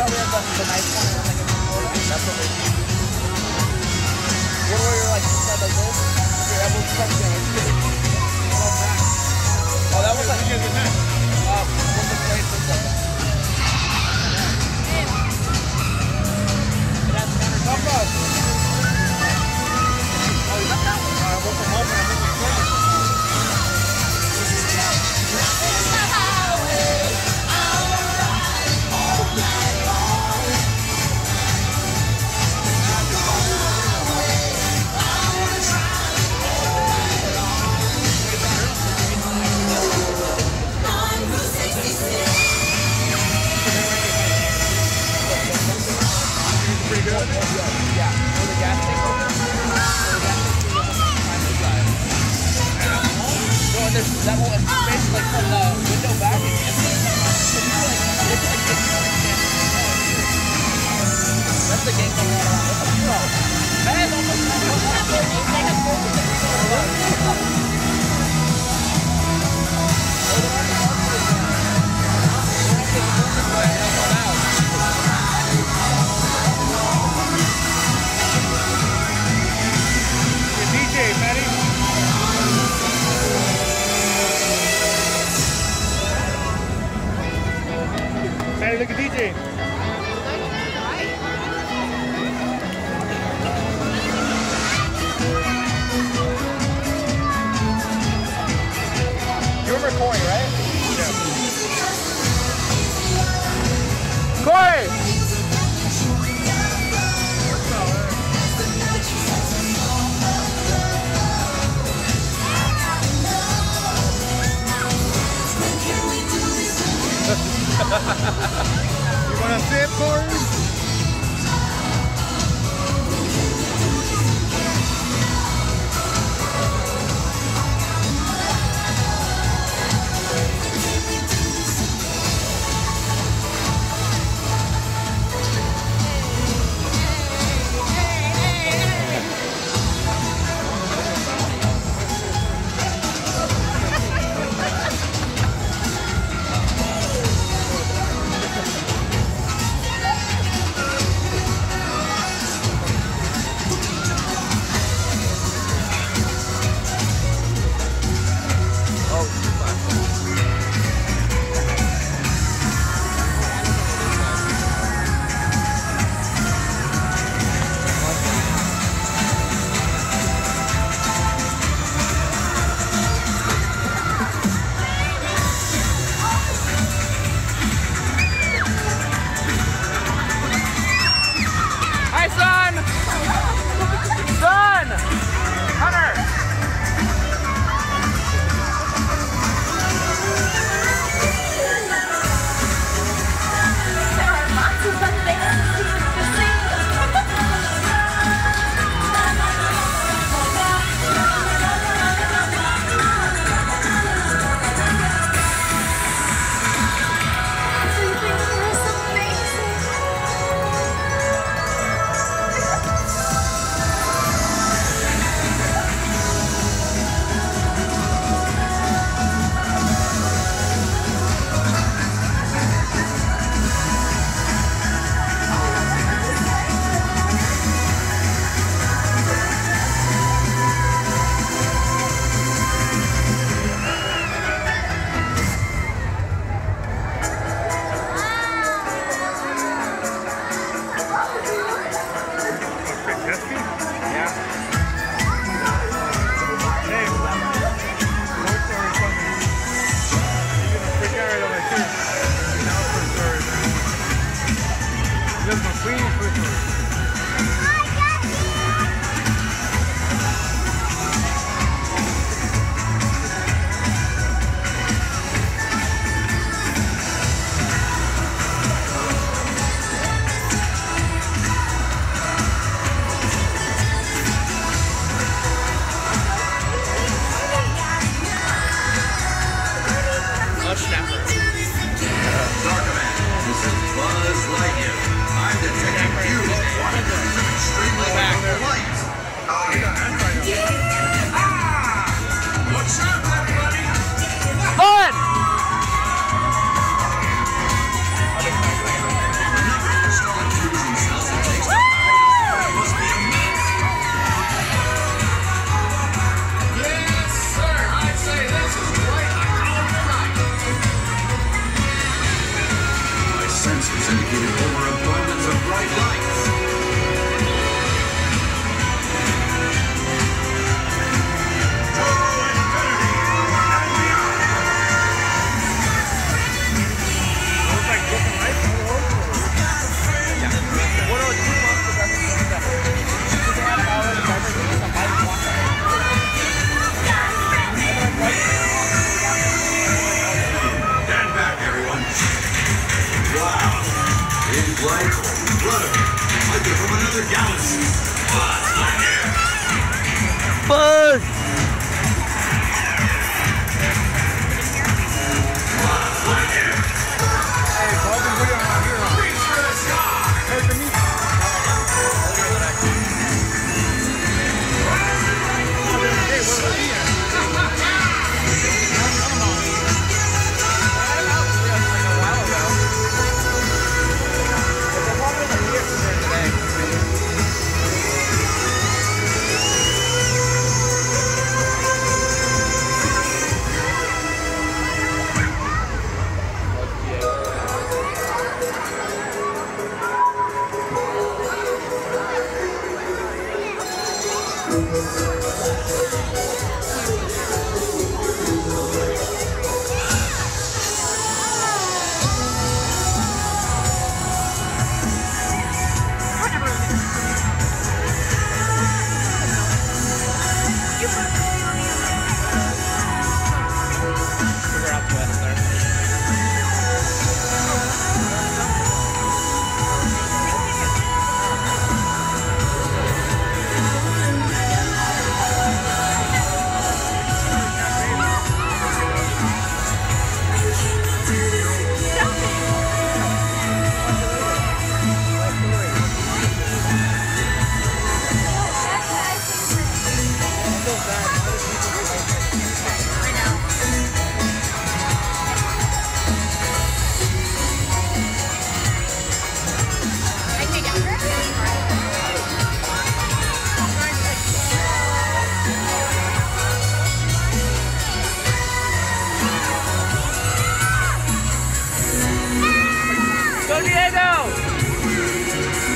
we have the nice one and like a quarter. That's what they do. What were you like inside like this? Your elbows pressed in. Oh, that was like when the plate was like that. It has counter top up. Oh, you got that one? I went from home and I moved to the pretty good? Yeah. Where the gas tank opens, so there's that whole space like from the window back and that's the game going around. Man, Maddie, look at DJ. You remember Corey, right? Yeah. Corey! You want to sip, Corey? Analysis indicated overemployment of bright lights. To infinity and beyond. Looks like different lights all over. What are 2 months of everything that they have already everything in the bike walk? Stand back, everyone. Wow. In flight, brother, like they're from another galaxy. Buzz Lightyear. Buzz! Buzz Lightyear. Hey, Buzz and Woody are here, huh? Reach for the sky. Hey, to me. Hey, where was he at? Figure out the West there. Go Diego!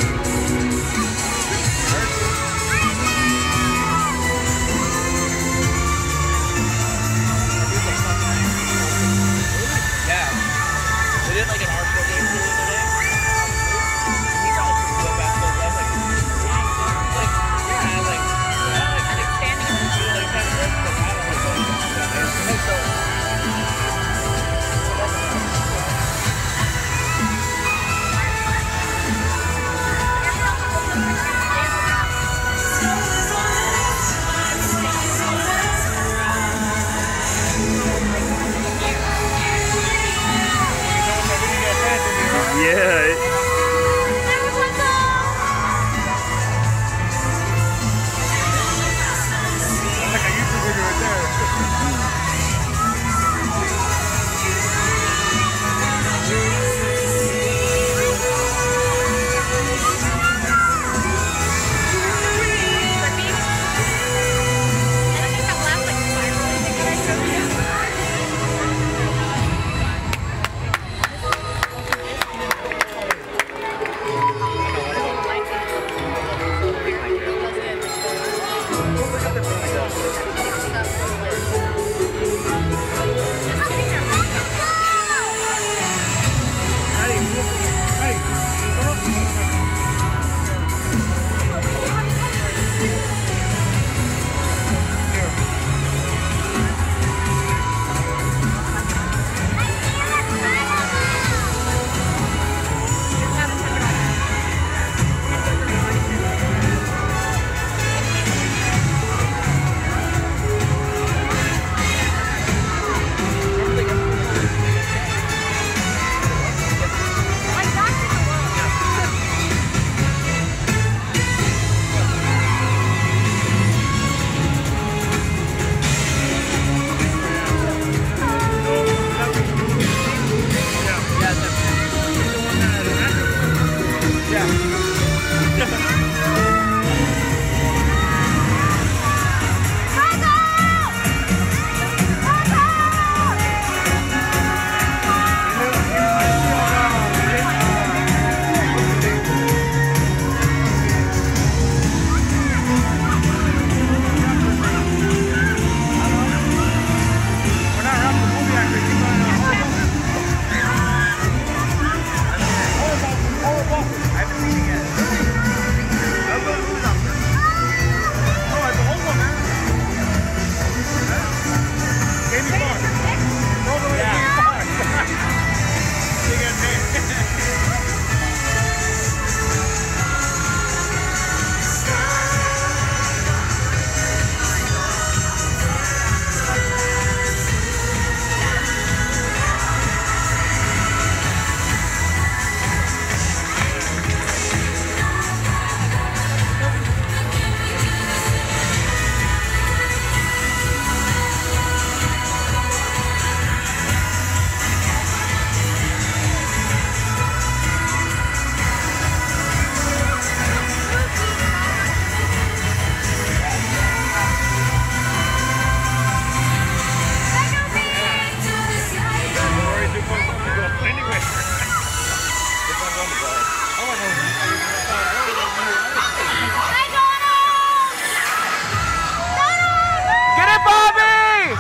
Yeah. They did like an Arsenal game the other day. He got like go back to the like standing in the field, like kind of this, but I don't know. So Get it, Bobby!